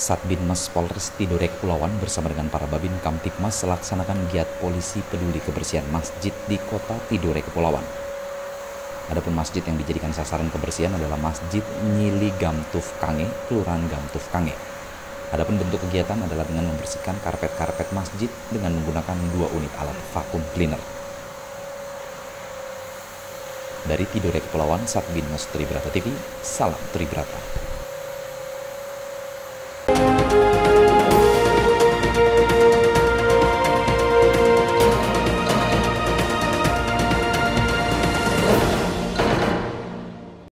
Satbinmas Polres Tidore Kepulauan bersama dengan para Babin Kamtibmas melaksanakan giat polisi peduli kebersihan masjid di kota Tidore Kepulauan. Adapun masjid yang dijadikan sasaran kebersihan adalah Masjid Nyili Gamtuf Kange, Kelurahan Gamtuf Kange. Adapun bentuk kegiatan adalah dengan membersihkan karpet-karpet masjid dengan menggunakan 2 unit alat vakum cleaner. Dari Tidore Kepulauan, Satbinmas Tribrata TV, salam Tribrata.